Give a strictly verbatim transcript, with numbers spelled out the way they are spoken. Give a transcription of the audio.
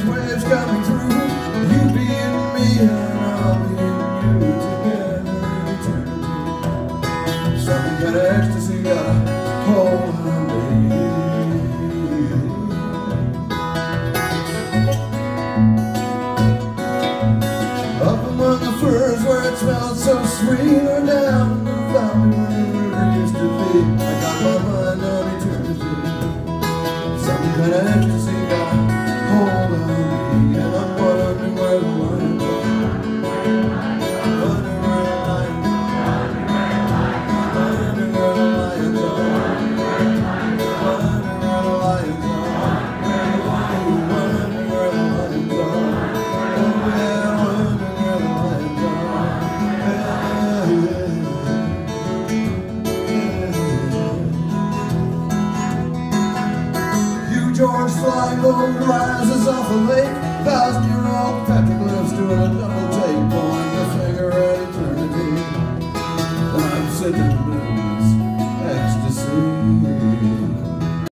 waves coming through. You be in me and I'll be in you, together in eternity. Something kind of ecstasy got a hold on me. Up among the firs where it smelled so sweet,